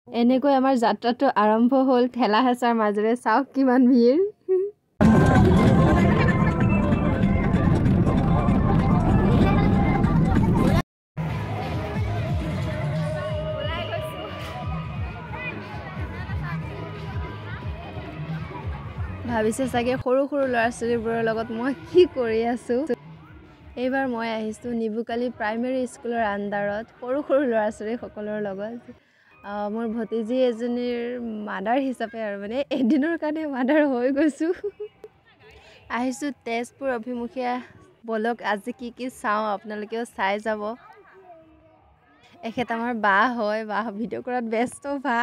এনেকৈ আমাৰ যাত্ৰাটো আৰম্ভ হ'ল ঠেলা হেঁচাৰ মাজেৰে চাওক কিমান ভিৰ ভাবিছে চাগে সৰু সৰু ল'ৰা ছোৱালীবোৰৰ লগত মই কি কৰি আছোঁ এইবাৰ মই আহিছোঁ নিবুকালি প্ৰাইমেৰী স্কুলৰ আণ্ডাৰত সৰু সৰু ল'ৰা ছোৱালীসকলৰ লগত মোৰ ভতিজী এজনীৰ মাদাৰ হিচাপে আৰু মানে এদিনৰ কাৰণে মাদাৰ হৈ গৈছোঁ আহিছোঁ তেজপুৰ অভিমুখীয়া বলক আজি কি চাওঁ আপোনালোকেও চাই যাব এখেত আমাৰ বা হয় বা ভিডিঅ' কৰাত ব্যস্ত বা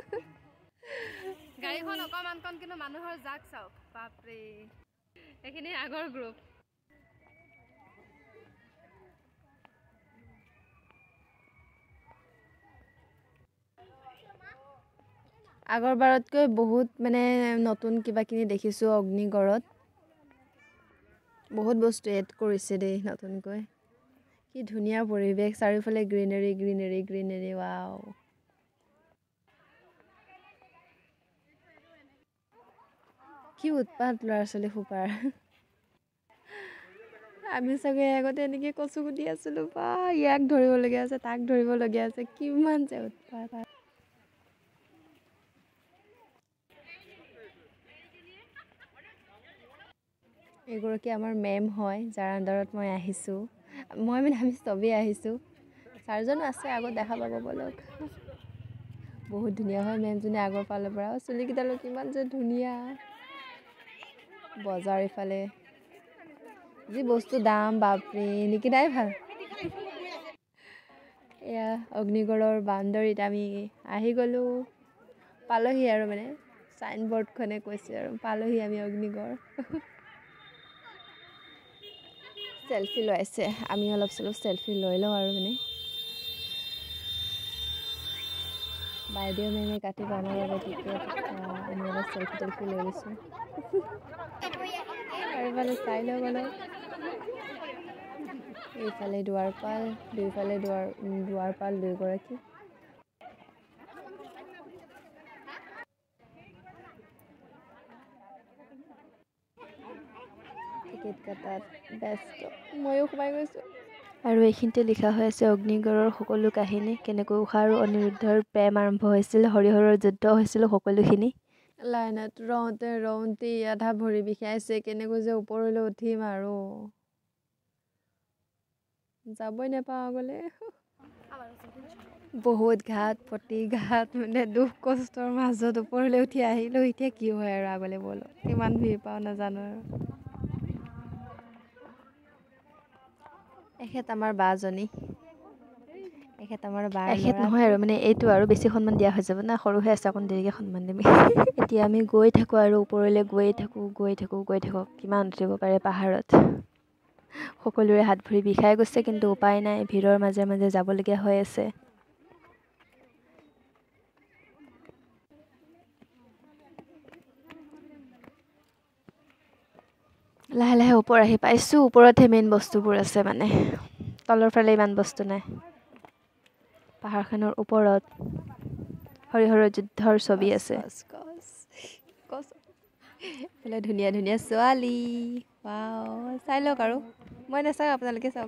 গাড়ীখন অকমান কম কিন্তু মানুহৰ জাক চাওক বাপৰে এইখিনি আগৰ গ্ৰুপ আগৰবাৰতকৈ বহুত মানে নতুন কিবা কিনি দেখিছোঁ অগ্নিগড়ত বহুত বস্তু এড কৰিছে দেই নতুনকৈ কি ধুনীয়া পৰিৱেশ চাৰিওফালে গ্ৰীনাৰী গ্ৰীনাৰী গ্ৰীনাৰী ৱাও কি উৎপাত ল'ৰা ছোৱালী সোপাৰ আমি চাগে আগতে এনেকৈ কচু কুটি আছিলোঁ বা ইয়াক ধৰিবলগীয়া আছে তাক ধৰিবলগীয়া আছে কিমান যে উৎপাত এগৰাকী আমাৰ মেম হয় যাৰ আণ্ডাৰত মই আহিছোঁ মই মানে আমি চবেই আহিছোঁ ছাৰজনো আছে আগত দেখা পাব বলক বহুত ধুনীয়া হয় মেমজনী আগৰ ফালৰ পৰা চুলিকেইডালো কিমান যে ধুনীয়া বজাৰ ইফালে যি বস্তু দাম বাপৰে নিকিনাই ভাল এয়া অগ্নিগড়ৰ বাউণ্ডাৰীত আমি আহি গ'লোঁ পালোহি আৰু মানে চাইনবৰ্ডখনে কৈছে আৰু পালোহি আমি অগ্নিগড় চেলফি লৈ আছে আমি অলপ চলপ চেলফি লৈ লওঁ আৰু মানে বাইদেউ মেমে কাটিব আমাৰ বাবে টিকেট আমি অলপ চেলফি টেলফি লৈ লৈছোঁ চাৰিওফালে চাই লওঁ অলপ এইফালে দুৱাৰপাল দুইফালে দুৱাৰপাল দুয়োগৰাকী টিকেট কটাত ব্যস্ত ময়ো সোমাই গৈছোঁ আৰু এইখিনিতে লিখা হৈ আছে অগ্নিগড়ৰ সকলো কাহিনী কেনেকৈ ঊষা আৰু অনিৰুদ্ধৰ প্ৰেম আৰম্ভ হৈছিল হৰিহৰৰ যুদ্ধ হৈছিল সকলোখিনি লাইনত ৰওঁতে আধা ভৰি বিষাইছে কেনেকৈ যে ওপৰলৈ উঠিম আৰু যাবই নাপাওঁ আগলৈ বহুত ঘাট প্ৰতিঘাত মানে দুখ কষ্টৰ মাজত ওপৰলৈ উঠি আহিলোঁ এতিয়া কি হয় আৰু আগলৈ বলো কিমান ভিৰ পাওঁ নাজানো আৰু এখেত আমাৰ বাজনী এখেত আমাৰ বাৰ এখেত নহয় আৰু মানে এইটো আৰু বেছি সন্মান দিয়া হৈ যাব না সৰু হৈ আছে অকণ দেৰিকৈ সন্মান দিম এতিয়া আমি গৈ থাকোঁ আৰু ওপৰলৈ গৈ থাকোঁ কিমান উঠিব পাৰে পাহাৰত সকলোৰে হাত ভৰি বিষাই গৈছে কিন্তু উপায় নাই ভিৰৰ মাজে মাজে যাবলগীয়া হৈ আছে লাহে লাহে ওপৰ আহি পাইছোঁ ওপৰতহে মেইন বস্তুবোৰ আছে মানে তলৰ ফালে ইমান বস্তু নাই পাহাৰখনৰ ওপৰত হৰিহৰৰ যুদ্ধৰ ছবি আছে এইফালে ধুনীয়া ধুনীয়া ছোৱালী ৱাও চাই লওক আৰু মই নাচাওঁ আপোনালোকে চাওক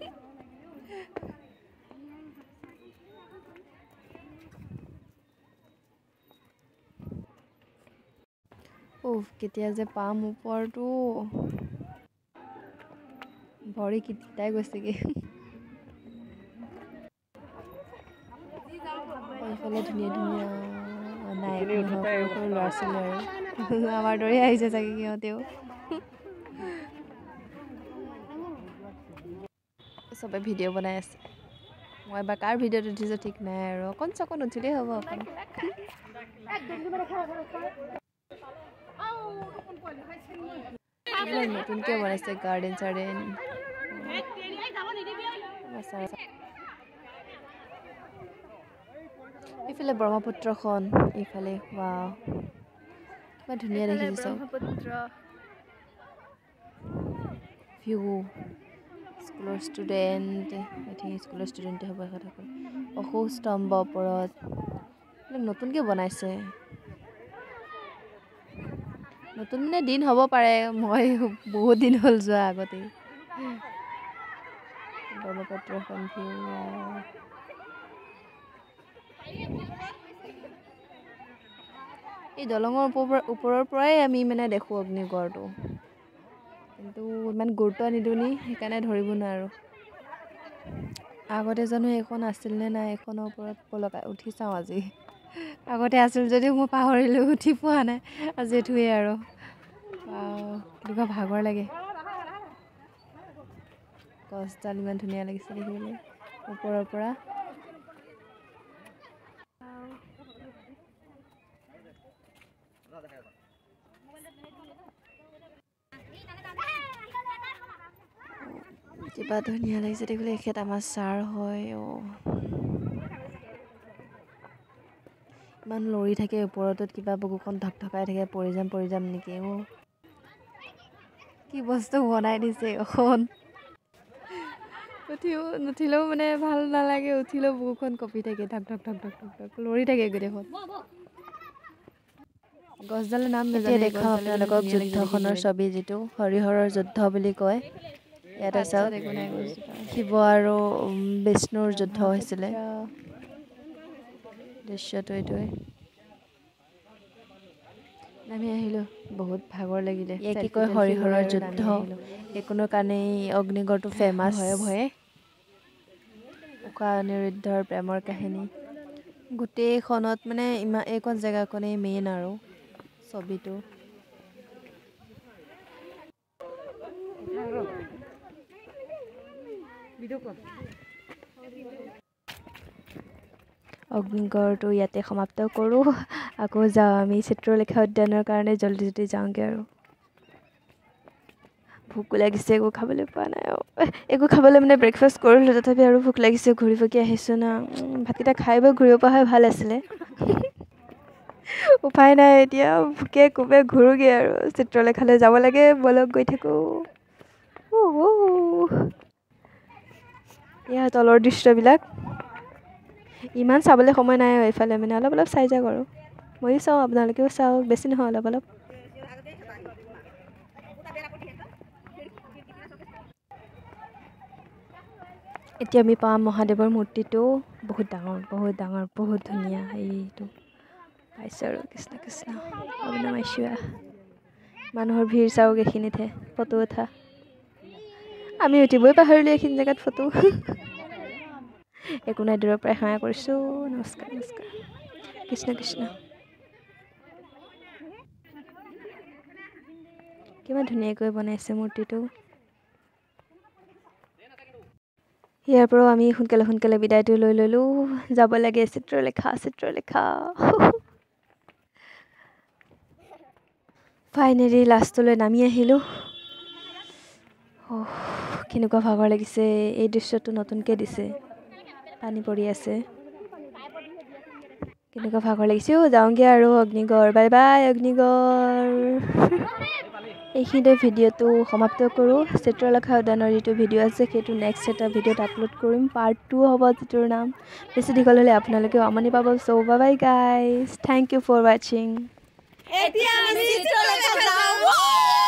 কেতিয়া যে পাম ওপৰটো ভৰি কিটাই গৈছেগৈ এইফালে ধুনীয়া ধুনীয়া নাই সৰু সৰু ল'ৰা ছোৱালী আৰু আমাৰ দৰে আহিছে চাগে সিহঁতেও চবে ভিডিঅ' বনাই আছে মই এবাৰ কাৰ ভিডিঅ'ত উঠিছোঁ ঠিক নাই আৰু অকণ চকণ উঠিলেই হ'ব অকণ নতুনকৈ বনাইছে গাৰ্ডেন চাৰ্ডেন এইফালে ব্ৰহ্মপুত্ৰখন এইফালে ৱাও কিমান ধুনীয়া দেখিছে ব্ৰহ্মপুত্ৰ ভিউ স্কুলৰ ষ্টুডেণ্ট আই থিংক স্কুলৰ ষ্টুডেণ্টে হ'ব কথা ক'ল অশোক স্তম্ভ ওপৰত নতুনকৈ বনাইছে নতুন মানে দিন হ'ব পাৰে মই বহুত দিন হ'ল যোৱা আগতে ব্ৰহ্মপুত্ৰখন এই দলঙৰ ওপৰৰ পৰাই আমি মানে দেখোঁ অগ্নিগড়টো কিন্তু ইমান গুৰুত্ব নিদিওঁ নি সেইকাৰণে ধৰিব নোৱাৰোঁ আগতে জানো এইখন আছিল নে নাই এইখনৰ ওপৰত পলকাই উঠি চাওঁ আজি আগতে আছিল যদিও মই পাহৰিলোঁ উঠি পোৱা নাই আজি উঠোৱেই আৰু কেনেকুৱা ভাগৰ লাগে গছডাল ইমান ধুনীয়া লাগিছে দেখিবলৈ ওপৰৰ পৰা কিবা ধুনীয়া লাগিছে দেখিবলৈ এখেত আমাৰ ছাৰ হয় ইমান লৰি থাকে ওপৰতো কিবা বুকুখন ধকধকাই থাকে পৰি যাম নেকি কি বস্তু বনাই দিছে এখন নুঠিলেও মানে ভাল নালাগে উঠিলেও বুকুখন কঁপি থাকে ধক লৰি থাকে গোটেইখন গছডালৰ নাম নাজানো দেখাম আপোনালোকক যুদ্ধখনৰ ছবি যিটো হৰিহৰৰ যুদ্ধ বুলি কয় ইয়াত চাওক শিৱ আৰু বিষ্ণুৰ যুদ্ধ হৈছিলে দৃশ্যটো এইটোৱে আমি আহিলোঁ বহুত ভাগৰ লাগিলে ইয়াক কি কয় হৰিহৰৰ যুদ্ধ এইকোনৰ কাৰণেই অগ্নিগড়টো ফেমাছ ভয়ে উষা অনিৰুদ্ধৰ প্ৰেমৰ কাহিনী গোটেইখনত মানে এইকণ জেগাকণেই মেইন আৰু ছবিটো অগ্নিগড়টো ইয়াতে সমাপ্ত কৰোঁ আকৌ যাওঁ আমি চিত্ৰলেখা উদ্যানৰ কাৰণে জল্দি যাওঁগৈ আৰু ভোক লাগিছে একো খাবলৈ পোৱা নাই একো খাবলৈ মানে ব্ৰেকফাষ্ট কৰিলোঁ তথাপি আৰু ভোক লাগিছে ঘূৰি পকি আহিছোঁ না ভাতকেইটা খাই বৈ ঘূৰিব পৰা হয় ভাল আছিলে উপায় নাই এতিয়া ভোকে কোবে ঘূৰোগৈ আৰু চিত্ৰলেখালৈ যাব লাগে বলক গৈ থাকোঁ এয়া তলৰ দৃশ্যবিলাক ইমান চাবলৈ সময় নাই আৰু এইফালে মানে অলপ চাই যাওক আৰু ময়ো চাওঁ আপোনালোকেও চাওক বেছি নহয় অলপ এতিয়া আমি পাম মহাদেৱৰ মূৰ্তিটো বহুত ডাঙৰ বহুত ধুনীয়া এইটো পাইছোঁ আৰু কৃষ্ণ অভিনমাইছোঁ মানুহৰ ভিৰ চাওক এইখিনিতহে ফটো উঠা আমি উঠিবই পাহৰিলোঁ এইখিনি জেগাত ফটো একো নাই দূৰৰ পৰাই সেৱা কৰিছোঁ নমস্কাৰ কৃষ্ণ কিমান ধুনীয়াকৈ বনাইছে মূৰ্তিটো ইয়াৰ পৰাও আমি সোনকালে বিদায়টো লৈ ল'লোঁ যাব লাগে চিত্ৰলেখা ফাইনেলি লাষ্টলৈ নামি আহিলোঁ কেনেকুৱা ভাগৰ লাগিছে এই দৃশ্যটো নতুনকৈ দিছে পানী পৰি আছে কেনেকুৱা ভাগৰ লাগিছে যাওঁগৈ আৰু অগ্নিগড় বাই বাই অগ্নিগড় এইখিনিতে ভিডিঅ'টো সমাপ্ত কৰোঁ চিত্ৰলেখা উদ্যানৰ যিটো ভিডিঅ' আছে সেইটো নেক্সট এটা ভিডিঅ'ত আপলোড কৰিম পাৰ্ট 2 হ'ব যিটোৰ নাম বেছি দীঘল হ'লে আপোনালোকেও আমনি পাব so' bye bye guys thank you for ৱাচিং